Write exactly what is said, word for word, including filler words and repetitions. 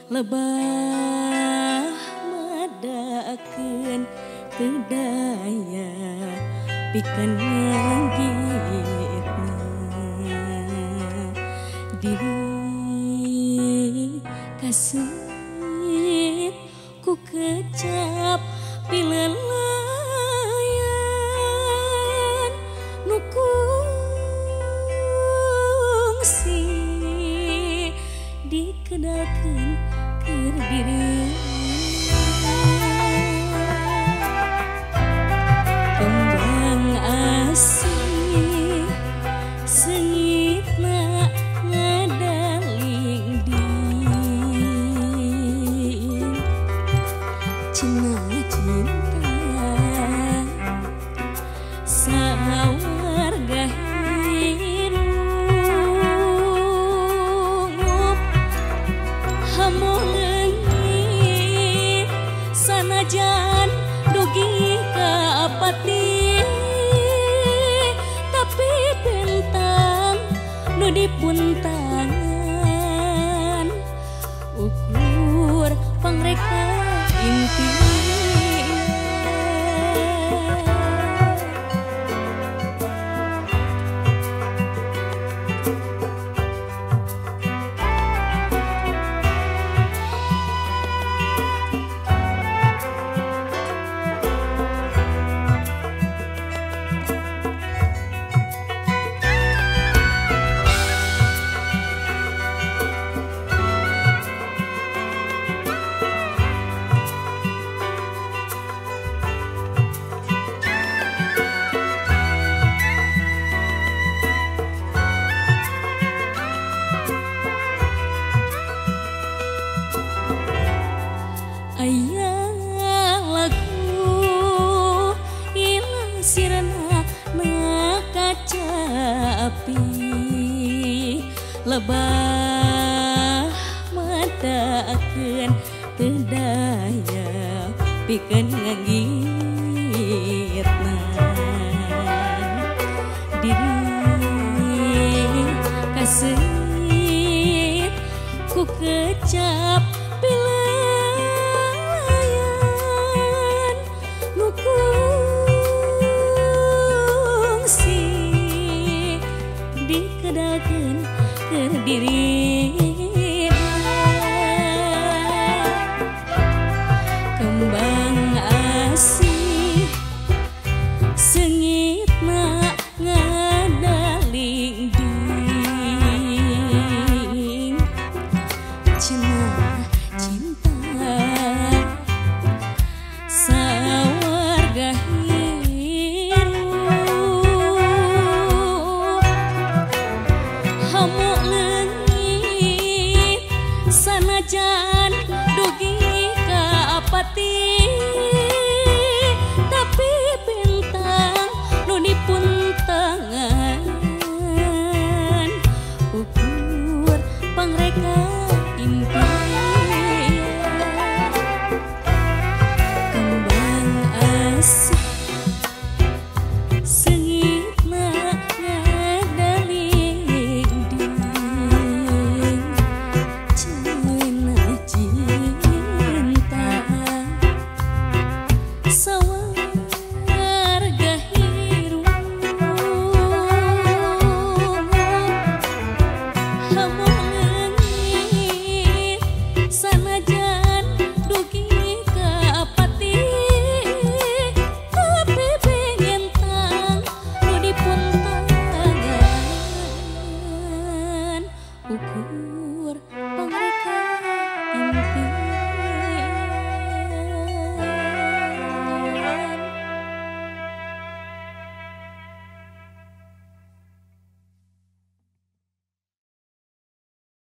lebah madakeun teu daya pikeun nganggitna diri kaseuit ku kecap pilelayan nu kungsi dikedakeun keur diri kembang asih seungitna ngadaling din cenah cinta sawarga hirup hamoh leungit sanajan dugi ka pati tapi bentang nu dipuntangan ukur pangreka inti aya lagu ilang sirna na kacapi lebah madakeun teu daya pikeun nganggitna diri kaseuit ku kecap pilelayan nu kungsi dikedakeun keur diri kembang asih seungitna ngadaling din cenah cinta sawarga hirup hamoh leungit sanajan dugi ka pati